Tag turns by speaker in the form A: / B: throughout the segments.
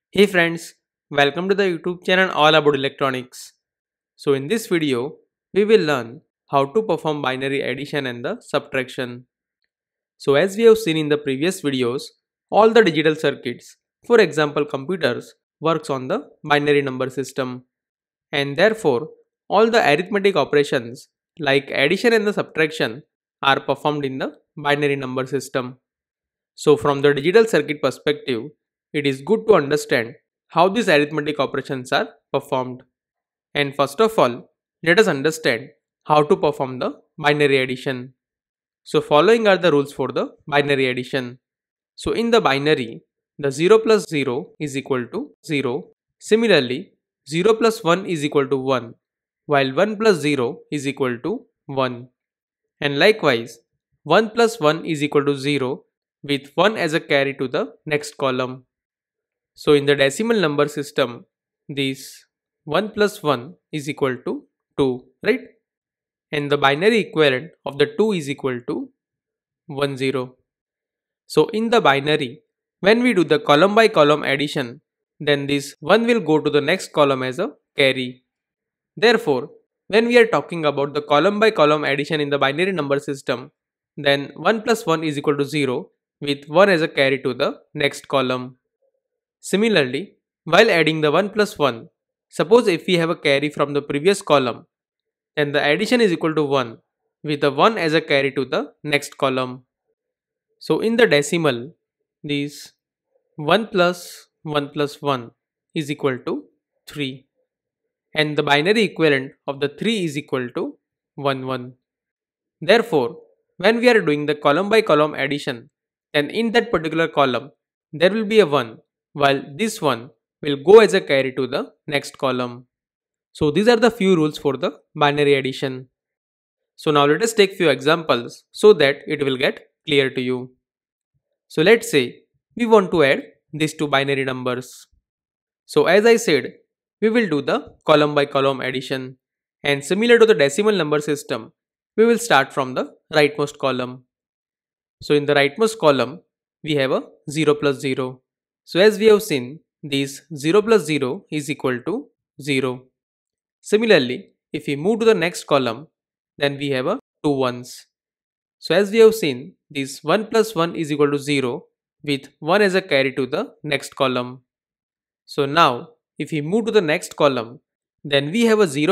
A: Hey friends, welcome to the YouTube channel all about electronics. So in this video, we will learn how to perform binary addition and the subtraction. So as we have seen in the previous videos, all the digital circuits, for example computers, works on the binary number system. And therefore, all the arithmetic operations like addition and the subtraction are performed in the binary number system. So from the digital circuit perspective, it is good to understand how these arithmetic operations are performed. And first of all, let us understand how to perform the binary addition. So following are the rules for the binary addition. So in the binary, the 0 plus 0 is equal to 0. Similarly, 0 plus 1 is equal to 1, while 1 plus 0 is equal to 1. And likewise, 1 plus 1 is equal to 0 with 1 as a carry to the next column. So in the decimal number system, this 1 plus 1 is equal to 2, right? And the binary equivalent of the 2 is equal to 1, 0. So in the binary, when we do the column by column addition, then this 1 will go to the next column as a carry. Therefore, when we are talking about the column by column addition in the binary number system, then 1 plus 1 is equal to 0 with 1 as a carry to the next column. Similarly, while adding the 1 plus 1, suppose if we have a carry from the previous column, then the addition is equal to 1 with the 1 as a carry to the next column. So in the decimal, this 1 plus 1 plus 1 is equal to 3. And the binary equivalent of the 3 is equal to 1, 1. Therefore, when we are doing the column by column addition, then in that particular column, there will be a 1, while this one will go as a carry to the next column. So these are the few rules for the binary addition. So now let us take few examples so that it will get clear to you. So let's say we want to add these two binary numbers. So as I said, we will do the column by column addition, and similar to the decimal number system, we will start from the rightmost column. So in the rightmost column, we have a 0 plus 0. So as we have seen, this 0 plus 0 is equal to 0. Similarly, if we move to the next column, then we have a 2 ones. So as we have seen, this 1 plus 1 is equal to 0 with 1 as a carry to the next column. So now, if we move to the next column, then we have a 0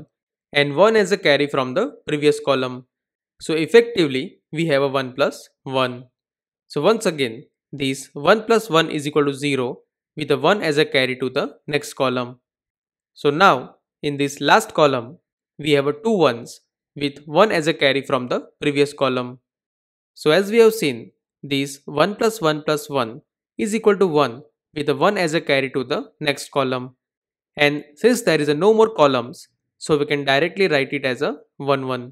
A: and 1 as a carry from the previous column. So effectively, we have a 1 plus 1. So once again, this 1 plus 1 is equal to 0 with a 1 as a carry to the next column. So now, in this last column, we have a 2 ones with 1 as a carry from the previous column. So as we have seen, this 1 plus 1 plus 1 is equal to 1 with a 1 as a carry to the next column. And since there is no more columns, so we can directly write it as a 1, 1.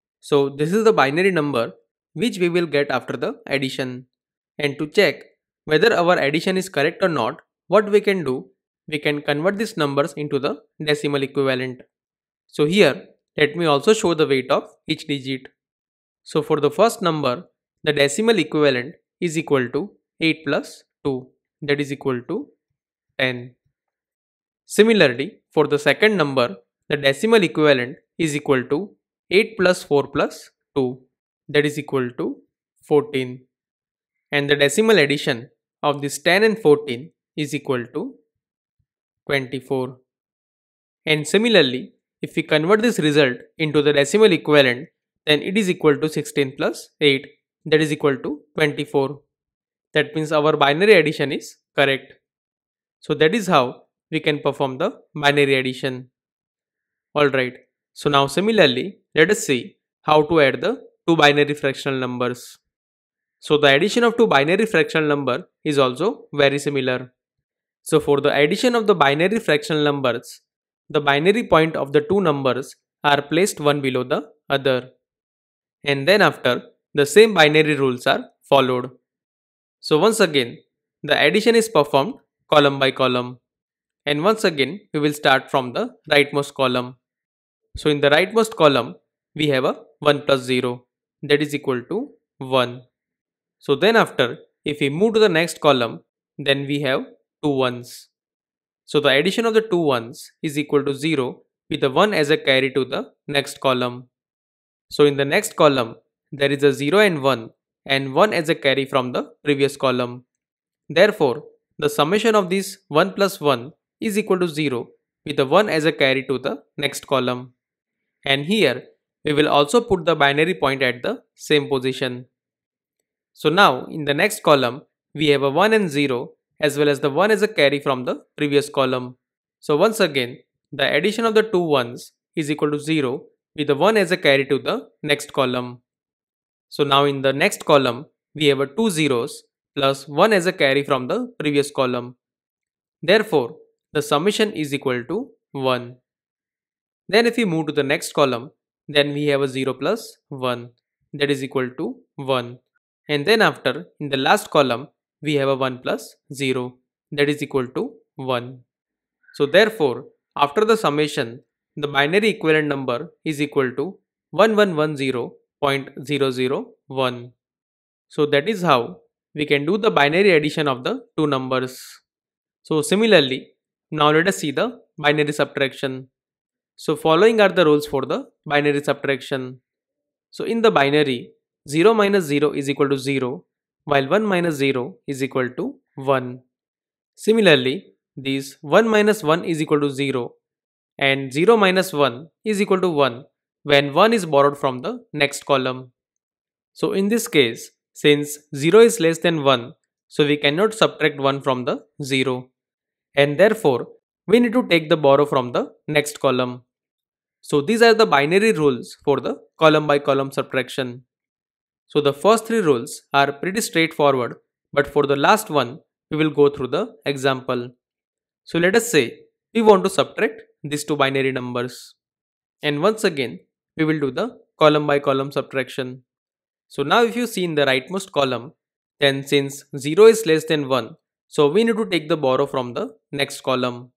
A: So this is the binary number which we will get after the addition. And to check whether our addition is correct or not, what we can do, we can convert these numbers into the decimal equivalent. So here, let me also show the weight of each digit. So for the first number, the decimal equivalent is equal to 8 plus 2, that is equal to 10. Similarly, for the second number, the decimal equivalent is equal to 8 plus 4 plus 2, that is equal to 14. And the decimal addition of this 10 and 14 is equal to 24. And similarly, if we convert this result into the decimal equivalent, then it is equal to 16 plus 8, that is equal to 24. That means our binary addition is correct. So that is how we can perform the binary addition. Alright, so now similarly, let us see how to add the two binary fractional numbers. So the addition of two binary fractional number is also very similar. So for the addition of the binary fractional numbers, the binary point of the two numbers are placed one below the other. And then after, the same binary rules are followed. So once again, the addition is performed column by column. And once again, we will start from the rightmost column. So in the rightmost column, we have a 1 plus 0, that is equal to 1. So then after, if we move to the next column, then we have two ones. So the addition of the two ones is equal to 0 with the 1 as a carry to the next column. So in the next column, there is a 0 and 1 as a carry from the previous column. Therefore, the summation of this 1 plus 1 is equal to 0 with the 1 as a carry to the next column. And here, we will also put the binary point at the same position. So now, in the next column, we have a 1 and 0 as well as the 1 as a carry from the previous column. So once again, the addition of the two ones is equal to 0 with the 1 as a carry to the next column. So now in the next column, we have a two zeros plus 1 as a carry from the previous column. Therefore, the summation is equal to 1. Then if we move to the next column, then we have a 0 plus 1, that is equal to 1. And then after, in the last column, we have a 1 plus 0, that is equal to 1. So therefore, after the summation, the binary equivalent number is equal to 1110.001. So that is how we can do the binary addition of the two numbers. So similarly, now let us see the binary subtraction. So following are the rules for the binary subtraction. So in the binary, 0 minus 0 is equal to 0, while 1 minus 0 is equal to 1. Similarly, these 1 minus 1 is equal to 0 and 0 minus 1 is equal to 1 when 1 is borrowed from the next column. So in this case, since 0 is less than 1, so we cannot subtract 1 from the 0, and therefore we need to take the borrow from the next column. So these are the binary rules for the column by column subtraction. So the first three rules are pretty straightforward, but for the last one, we will go through the example. So let us say we want to subtract these two binary numbers. And once again, we will do the column by column subtraction. So now if you see in the rightmost column, then since 0 is less than 1, so we need to take the borrow from the next column.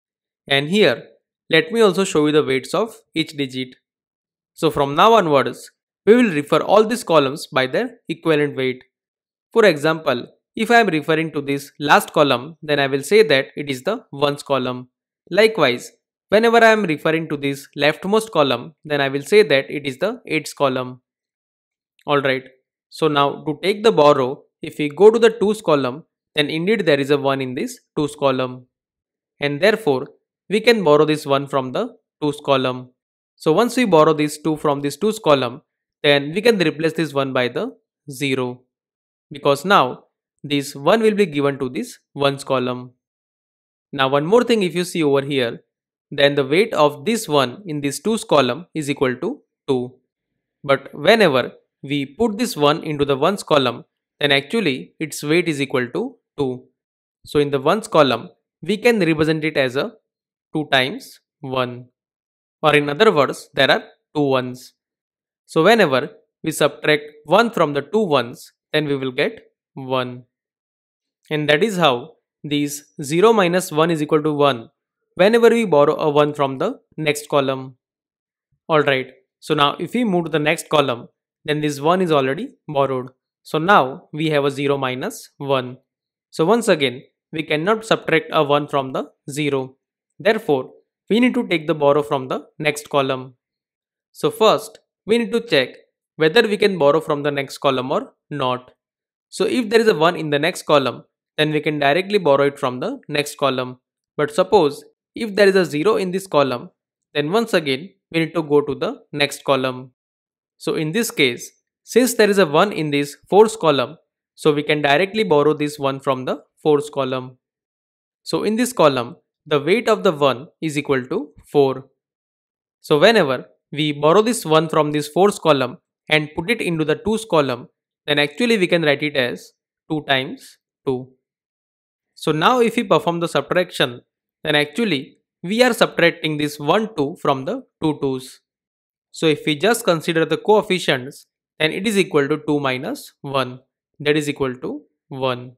A: And here, let me also show you the weights of each digit. So from now onwards, we will refer all these columns by their equivalent weight. For example, if I am referring to this last column, then I will say that it is the ones column. Likewise, whenever I am referring to this leftmost column, then I will say that it is the eights column. Alright, so now to take the borrow, if we go to the twos column, then indeed there is a 1 in this twos column. And therefore, we can borrow this 1 from the twos column. So once we borrow this 2 from this twos column, then we can replace this 1 by the 0. Because now, this 1 will be given to this ones column. Now one more thing, if you see over here, then the weight of this 1 in this twos column is equal to 2. But whenever we put this 1 into the ones column, then actually its weight is equal to 2. So in the ones column, we can represent it as a 2 times 1. Or in other words, there are two ones. So whenever we subtract 1 from the two ones, then we will get 1. And that is how these 0 minus 1 is equal to 1 whenever we borrow a 1 from the next column. Alright, so now if we move to the next column, then this 1 is already borrowed. So now we have a 0 minus 1. So once again, we cannot subtract a 1 from the 0. Therefore, we need to take the borrow from the next column. So first, we need to check whether we can borrow from the next column or not. So if there is a 1 in the next column, then we can directly borrow it from the next column. But suppose if there is a 0 in this column, then once again we need to go to the next column. So in this case, since there is a 1 in this fourth column, so we can directly borrow this 1 from the fourth column. So in this column, the weight of the 1 is equal to 4. So whenever we borrow this 1 from this fourth column and put it into the twos column, then actually we can write it as 2 times 2. So now if we perform the subtraction, then actually we are subtracting this 1 2 from the two twos. So if we just consider the coefficients, then it is equal to 2 minus 1, that is equal to 1.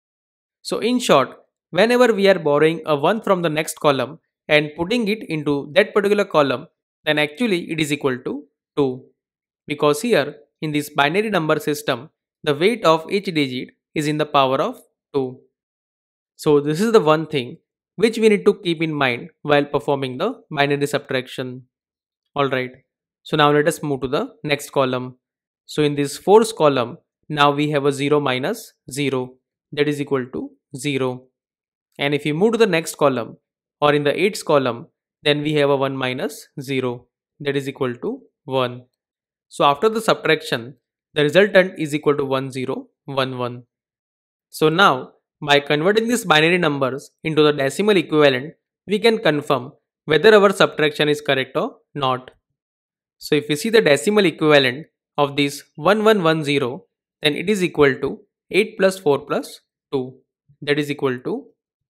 A: So in short, whenever we are borrowing a 1 from the next column and putting it into that particular column, then actually it is equal to 2. Because here in this binary number system, the weight of each digit is in the power of 2. So this is the one thing which we need to keep in mind while performing the binary subtraction. Alright, so now let us move to the next column. So in this fourth column, now we have a 0 minus 0, that is equal to 0. And if we move to the next column, or in the eighth column, then we have a 1 minus 0, that is equal to 1. So after the subtraction, the resultant is equal to 1 0 1 1. So now, by converting these binary numbers into the decimal equivalent, we can confirm whether our subtraction is correct or not. So if we see the decimal equivalent of this 1110, then it is equal to 8 plus 4 plus 2, that is equal to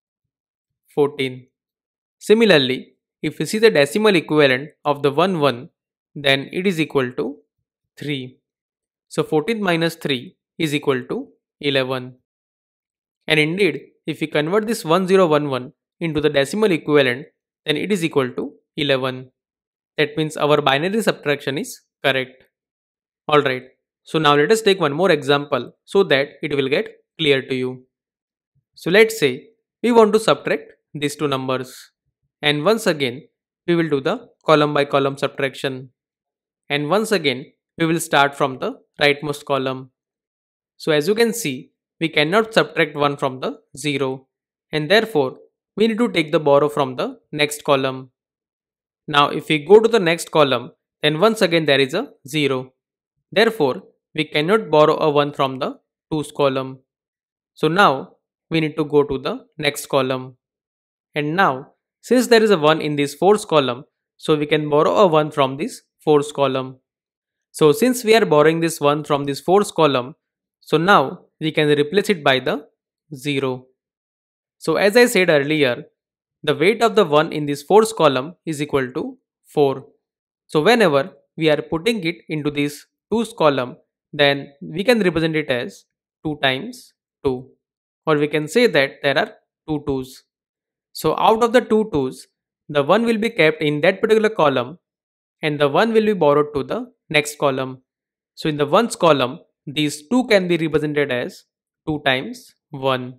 A: 14. Similarly, if we see the decimal equivalent of the 11, then it is equal to 3. So 14 minus 3 is equal to 11. And indeed, if we convert this 1011 into the decimal equivalent, then it is equal to 11. That means our binary subtraction is correct. Alright, so now let us take one more example so that it will get clear to you. So let's say we want to subtract these two numbers. And once again, we will do the column by column subtraction. And once again, we will start from the rightmost column. So as you can see, we cannot subtract 1 from the 0. And therefore, we need to take the borrow from the next column. Now if we go to the next column, then once again there is a 0. Therefore, we cannot borrow a 1 from the 2's column. So now we need to go to the next column. And now, since there is a 1 in this 4th column, so we can borrow a 1 from this 4th column. So since we are borrowing this 1 from this 4th column, so now we can replace it by the 0. So as I said earlier, the weight of the 1 in this 4th column is equal to 4. So whenever we are putting it into this 2's column, then we can represent it as 2 times 2. Or we can say that there are 2 2's. So out of the 2 2's, the 1 will be kept in that particular column and the 1 will be borrowed to the next column. So in the 1's column, these 2 can be represented as 2 times 1.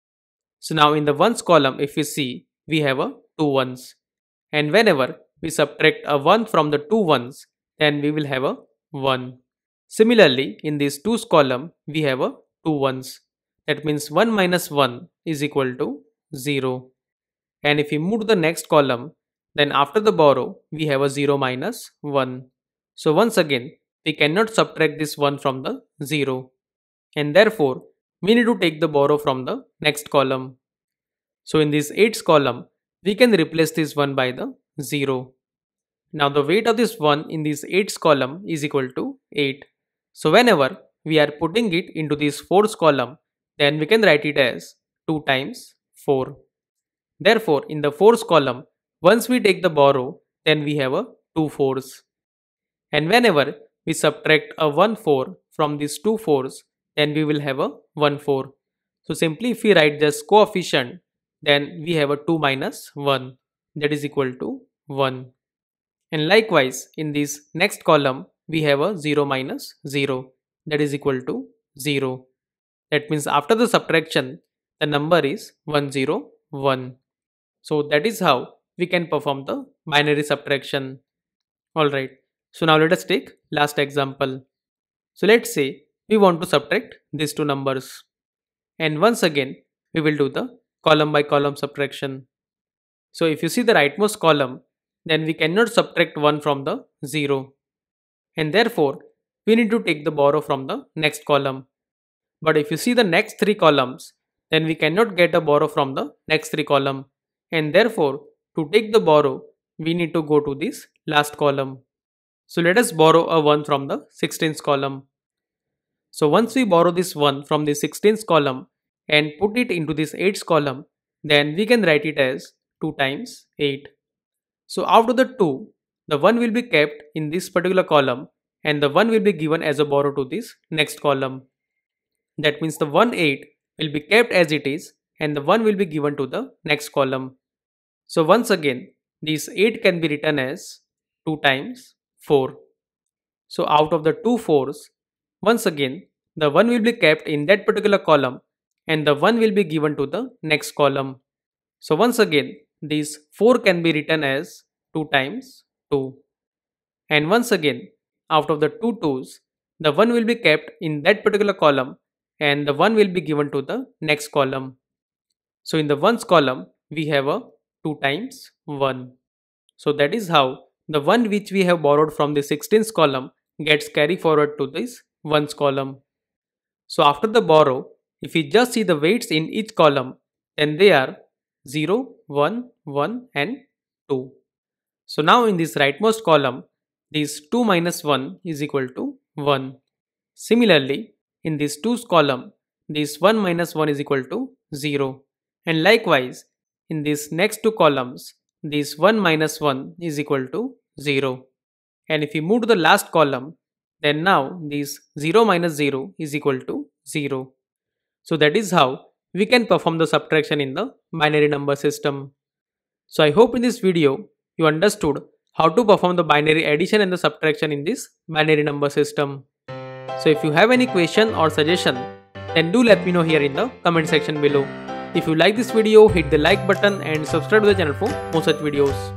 A: So now in the 1's column, if we see, we have a 2 1's. And whenever we subtract a 1 from the 2 1's, then we will have a 1. Similarly, in this 2's column, we have a 2 1's. That means 1 minus 1 is equal to 0. And if we move to the next column, then after the borrow, we have a 0 minus 1. So once again, we cannot subtract this 1 from the 0. And therefore, we need to take the borrow from the next column. So in this 8th column, we can replace this 1 by the 0. Now the weight of this 1 in this 8th column is equal to 8. So whenever we are putting it into this 4th column, then we can write it as 2 times 4. Therefore, in the 4th column, once we take the borrow, then we have a 2 4's. And whenever we subtract a 1 4 from these 2 4's, then we will have a 1 4. So simply if we write this coefficient, then we have a 2 minus 1, that is equal to 1. And likewise, in this next column, we have a 0 minus 0, that is equal to 0. That means after the subtraction, the number is 101. So that is how we can perform the binary subtraction. Alright, so now let us take last example. So let's say we want to subtract these two numbers. And once again, we will do the column by column subtraction. So if you see the rightmost column, then we cannot subtract 1 from the 0. And therefore, we need to take the borrow from the next column. But if you see the next 3 columns, then we cannot get a borrow from the next 3 column. And therefore, to take the borrow, we need to go to this last column. So let us borrow a 1 from the 16th column. So once we borrow this 1 from the 16th column and put it into this 8th column, then we can write it as 2 times 8. So out of the 2, the 1 will be kept in this particular column and the 1 will be given as a borrow to this next column. That means the 1 8 will be kept as it is and the 1 will be given to the next column. So once again, this 8 can be written as 2 times 4. So out of the 2 4's, once again, the 1 will be kept in that particular column and the 1 will be given to the next column. So once again, this 4 can be written as 2 times 2. And once again, out of the 2 2's, the 1 will be kept in that particular column and the 1 will be given to the next column. So in the 1's column, we have a 2 times 1. So that is how the 1 which we have borrowed from the 16th column gets carried forward to this 1's column. So after the borrow, if we just see the weights in each column, then they are 0, 1, 1 and 2. So now in this rightmost column, this 2 minus 1 is equal to 1. Similarly, in this 2's column, this 1 minus 1 is equal to 0. And likewise, in these next two columns, this 1 minus 1 is equal to 0. And if we move to the last column, then now this 0 minus 0 is equal to 0. So that is how we can perform the subtraction in the binary number system. So I hope in this video you understood how to perform the binary addition and the subtraction in this binary number system. So if you have any question or suggestion, then do let me know here in the comment section below. If you like this video, hit the like button and subscribe to the channel for more such videos.